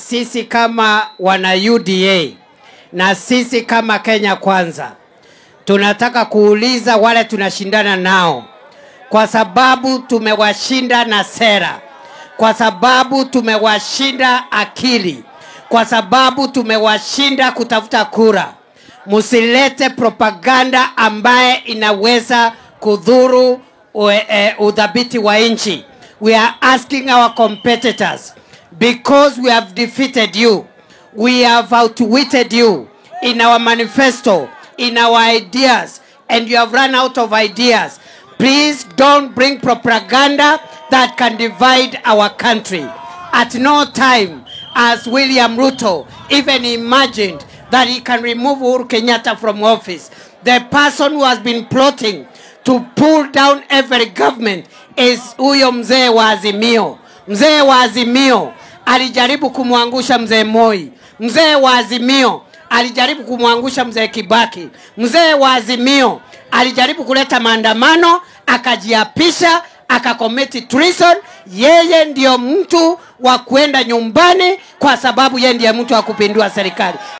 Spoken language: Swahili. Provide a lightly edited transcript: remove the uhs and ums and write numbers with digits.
sisi kama wana UDA na sisi kama Kenya Kwanza tunataka kuuliza wale tunashindana nao, kwa sababu tumewashinda na sera, kwa sababu tumewashinda akili, kwa sababu tumewashinda kutafuta kura. Musilete propaganda ambaye inaweza kudhuru udhabiti wa nchi. We are asking our competitors, because we have defeated you, we have outwitted you in our manifesto, in our ideas, and you have run out of ideas. Please don't bring propaganda that can divide our country. At no time has William Ruto even imagined that he can remove Uhuru Kenyatta from office. The person who has been plotting to pull down every government is huyo mzee wa Azimio. Mzee wa Azimio alijaribu kumwangusha mzee Moi. Mzee wa Azimio alijaribu kumwangusha mzee Kibaki. Mzee wa Azimio alijaribu kuleta maandamano, akajiapisha, akakomiti treason. Yeye ndio mtu wa kwenda nyumbani, kwa sababu yeye ndiye mtu wa kupindua serikali.